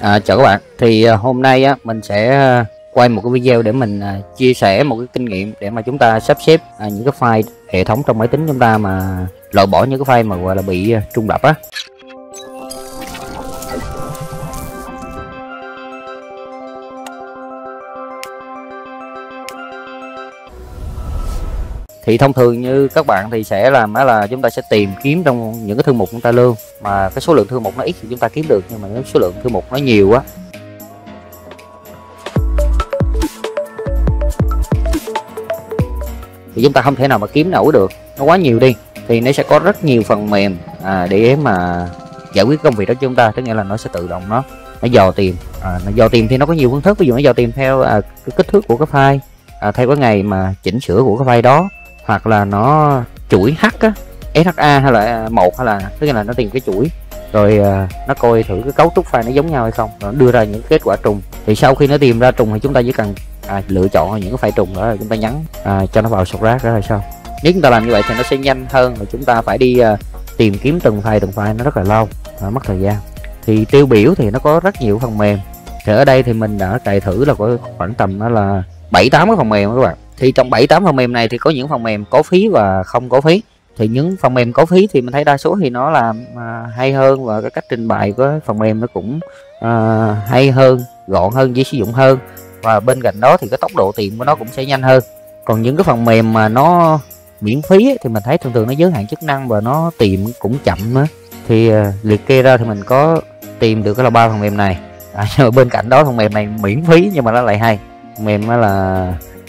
Chào các bạn. Thì hôm nay á mình sẽ quay một cái video để mình chia sẻ một cái kinh nghiệm để mà chúng ta sắp xếp những cái file hệ thống trong máy tính chúng ta mà loại bỏ những cái file mà gọi là bị trùng lặp á. Thì thông thường như các bạn thì sẽ làm đó là chúng ta sẽ tìm kiếm trong những cái thư mục chúng ta lưu, mà cái số lượng thư mục nó ít thì chúng ta kiếm được, nhưng mà nếu số lượng thư mục nó nhiều á thì chúng ta không thể nào mà kiếm nổi được, nó quá nhiều đi. Thì nó sẽ có rất nhiều phần mềm để mà giải quyết công việc đó cho chúng ta, tức nghĩa là nó sẽ tự động nó dò tìm. Nó dò tìm thì nó có nhiều phương thức, ví dụ nó dò tìm theo cái kích thước của cái file, theo cái ngày mà chỉnh sửa của cái file đó, hoặc là nó chuỗi H á, SHA hay là một, hay là tức là nó tìm cái chuỗi rồi nó coi thử cái cấu trúc file nó giống nhau hay không, rồi nó đưa ra những kết quả trùng. Thì sau khi nó tìm ra trùng thì chúng ta chỉ cần lựa chọn những cái file trùng đó, chúng ta nhấn cho nó vào sọt rác đó là xong. Nếu chúng ta làm như vậy thì nó sẽ nhanh hơn là chúng ta phải đi tìm kiếm từng file nó rất là lâu, mất thời gian. Thì tiêu biểu thì nó có rất nhiều phần mềm, thì ở đây thì mình đã cài thử là có khoảng tầm đó là 7-8 cái phần mềm các bạn. Thì trong 7-8 phần mềm này thì có những phần mềm có phí và không có phí. Thì những phần mềm có phí thì mình thấy đa số thì nó làm hay hơn, và cái cách trình bày của phần mềm nó cũng hay hơn, gọn hơn, dễ sử dụng hơn, và bên cạnh đó thì cái tốc độ tìm của nó cũng sẽ nhanh hơn. Còn những cái phần mềm mà nó miễn phí ấy, thì mình thấy thường thường nó giới hạn chức năng và nó tìm cũng chậm nữa. Thì liệt kê ra thì mình có tìm được là 3 phần mềm này. Nhưng mà bên cạnh đó phần mềm này miễn phí nhưng mà nó lại hay. Phần mềm đó là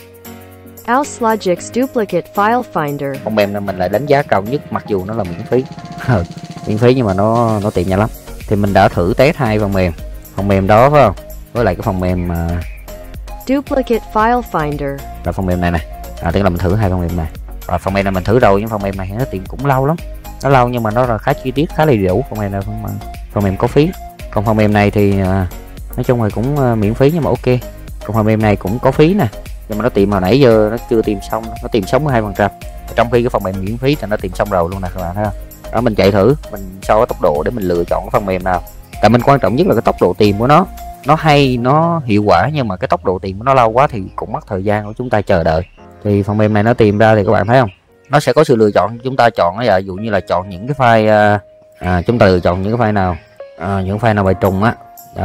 Auslogix Duplicate File Finder. Phần mềm này mình lại đánh giá cao nhất mặc dù nó là miễn phí. Miễn phí nhưng mà nó tìm nhanh lắm. Thì mình đã thử test hai phần mềm đó phải không, với lại cái phần mềm Duplicate File Finder là phần mềm này này. Tức là mình thử hai phần mềm này, và phần mềm này mình thử rồi, nhưng phần mềm này nó tìm cũng lâu lắm, nó lâu nhưng mà nó là khá chi tiết, khá đầy đủ. Phần mềm này phần mềm có phí, còn phần mềm này thì nói chung là cũng miễn phí nhưng mà ok. Còn phần mềm này cũng có phí nè, nhưng mà nó tìm hồi nãy giờ nó chưa tìm xong, nó tìm 62%, trong khi cái phần mềm miễn phí thì nó tìm xong rồi luôn nè các bạn thấy không. Đó, mình chạy thử, mình so cái tốc độ để mình lựa chọn cái phần mềm nào. Tại mình quan trọng nhất là cái tốc độ tìm của nó hay, nó hiệu quả, nhưng mà cái tốc độ tìm của nó lâu quá thì cũng mất thời gian của chúng ta chờ đợi. Thì phần mềm này nó tìm ra thì các bạn thấy không, nó sẽ có sự lựa chọn, chúng ta chọn ví dụ như là chọn những cái file chúng ta lựa chọn những cái file nào, những file nào bị trùng á,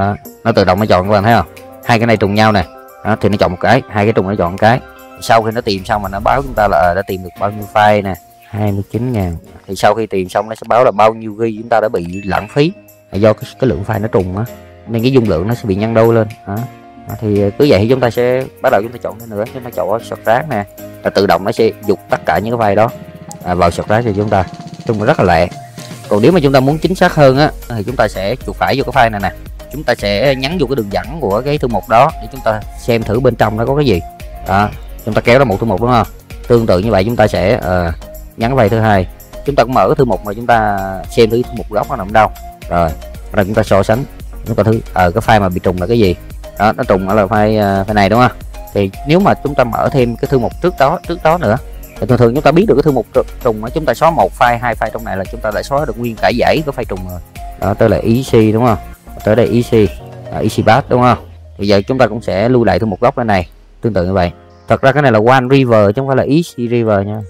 nó tự động nó chọn, các bạn thấy không, hai cái này trùng nhau nè, thì nó chọn một cái, hai cái trùng nó chọn một cái. Sau khi nó tìm xong mà nó báo chúng ta là đã tìm được bao nhiêu file nè, 29.000. Thì sau khi tìm xong nó sẽ báo là bao nhiêu ghi chúng ta đã bị lãng phí do cái lượng file nó trùng á, nên cái dung lượng nó sẽ bị nhân đôi lên. Thì cứ vậy thì chúng ta sẽ bắt đầu chúng ta chọn cái nữa, chúng ta chọn sọt rác nè, là tự động nó sẽ dục tất cả những cái file đó vào sọt rác cho chúng ta, chung rất là lẹ. Còn nếu mà chúng ta muốn chính xác hơn á thì chúng ta sẽ chuột phải vô cái file này nè, chúng ta sẽ nhấn vô cái đường dẫn của cái thư mục đó để chúng ta xem thử bên trong nó có cái gì. Chúng ta kéo ra một thư mục đúng không, tương tự như vậy chúng ta sẽ nhấn file thứ hai, chúng ta cũng mở cái thư mục mà chúng ta xem thử thư mục gốc nó nằm đâu, rồi chúng ta so sánh, chúng ta thử cái file mà bị trùng là cái gì. Đó, nó trùng là file này đúng không. Thì nếu mà chúng ta mở thêm cái thư mục trước đó nữa thì thường thường chúng ta biết được cái thư mục trùng, chúng ta xóa một file, hai file trong này là chúng ta đã xóa được nguyên cả dãy cái file trùng rồi. Đó, tới là EC đúng không, tới đây EC path đúng không. Thì giờ chúng ta cũng sẽ lưu lại thư mục gốc bên này tương tự như vậy. Thật ra cái này là One River chứ không phải là EC River nha.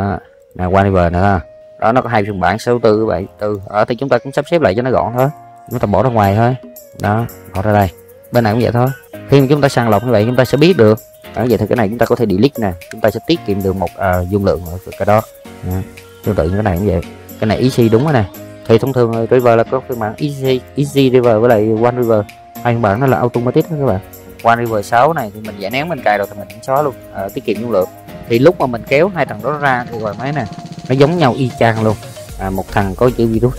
Là One River nữa. Đó, nó có hai phiên bản 64 74. Thì chúng ta cũng sắp xếp lại cho nó gọn thôi, chúng ta bỏ ra ngoài thôi. Đó, bỏ ra đây, bên này cũng vậy thôi. Khi mà chúng ta sàng lọc như vậy chúng ta sẽ biết được. Vậy thì cái này chúng ta có thể delete nè, chúng ta sẽ tiết kiệm được một dung lượng ở cái đó. Tương tự như cái này cũng vậy, cái này EC đúng rồi nè. Thì thông thường River là có phiên bản EC River với lại One River, hai phiên bản nó là automatic đó các bạn. One River 6 này thì mình giải nén, mình cài rồi thì mình cũng xóa luôn, tiết kiệm dung lượng. Thì lúc mà mình kéo hai thằng đó ra thì rồi máy nè nó giống nhau y chang luôn. Một thằng có chữ virus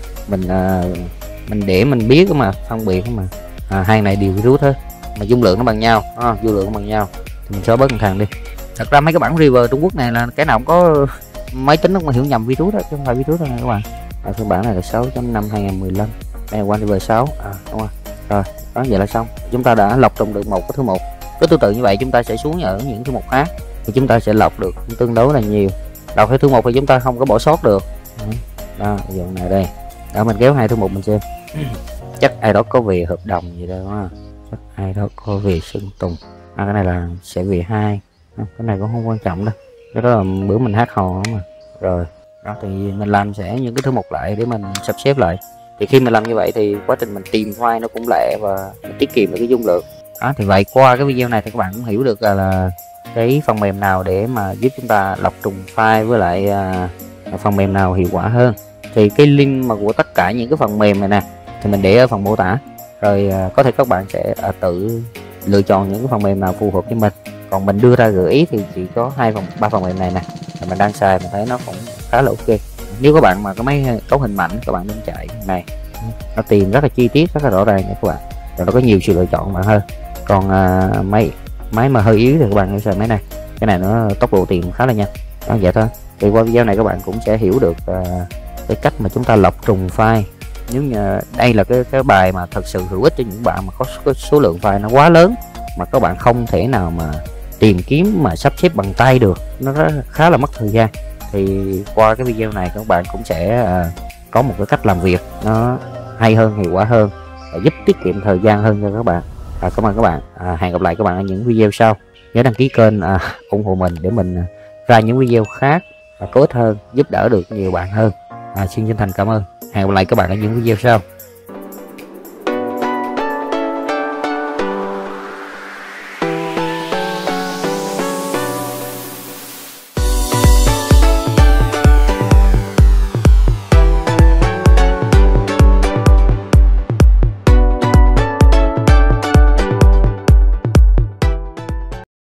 mình để mình biết mà phân biệt mà hai này đều virus thôi, mà dung lượng nó bằng nhau, dung lượng nó bằng nhau thì mình xóa bớt một thằng đi. Thật ra mấy cái bản River Trung Quốc này là cái nào cũng có máy tính nó cũng hiểu nhầm virus đó, chứ không phải virus đâu nha các bạn. Phiên bản này là 6.5 2015, đây là One River 6 đúng không. Rồi đó, vậy là xong, chúng ta đã lọc trùng được một cái thư mục. Cứ tương tự như vậy chúng ta sẽ xuống ở những thư mục khác thì chúng ta sẽ lọc được tương đối là nhiều. Đọc theo thư mục thì chúng ta không có bỏ sót được. Đó, ví dụ này đây, đó mình kéo hai thư mục mình xem. chắc ai đó có về hợp đồng gì đó đúng không? Chắc ai đó có về Sơn Tùng. Cái này là sẽ về 2. Cái này cũng không quan trọng đâu, cái đó là bữa mình hát hò mà. Rồi đó thì mình làm sẽ những cái thư mục lại để mình sắp xếp lại. Thì khi mình làm như vậy thì quá trình mình tìm file nó cũng lẹ và mình tiết kiệm được cái dung lượng. Đó thì vậy qua cái video này thì các bạn cũng hiểu được là cái phần mềm nào để mà giúp chúng ta lọc trùng file, với lại phần mềm nào hiệu quả hơn. Thì cái link mà của tất cả những cái phần mềm này nè thì mình để ở phần mô tả, rồi có thể các bạn sẽ tự lựa chọn những cái phần mềm nào phù hợp với mình. Còn mình đưa ra gợi ý thì chỉ có 3 phần mềm này nè, mình đang xài mình thấy nó cũng khá là ok. Nếu các bạn mà có máy cấu hình mạnh, các bạn nên chạy này, nó tìm rất là chi tiết, rất là rõ ràng nha các bạn, rồi nó có nhiều sự lựa chọn bạn hơn. Còn máy mà hơi yếu thì các bạn nên xài máy này, cái này nó tốc độ tìm khá là nhanh. Đó, vậy thôi. Thì qua video này các bạn cũng sẽ hiểu được cái cách mà chúng ta lọc trùng file. Nếu như đây là cái bài mà thật sự hữu ích cho những bạn mà có số lượng file nó quá lớn mà các bạn không thể nào mà tìm kiếm mà sắp xếp bằng tay được, nó khá là mất thời gian. Thì qua cái video này các bạn cũng sẽ có một cái cách làm việc nó hay hơn, hiệu quả hơn, và giúp tiết kiệm thời gian hơn cho các bạn. Cảm ơn các bạn. Hẹn gặp lại các bạn ở những video sau. Nhớ đăng ký kênh ủng hộ mình để mình ra những video khác và có ích hơn, giúp đỡ được nhiều bạn hơn. Xin chân thành cảm ơn. Hẹn gặp lại các bạn ở những video sau.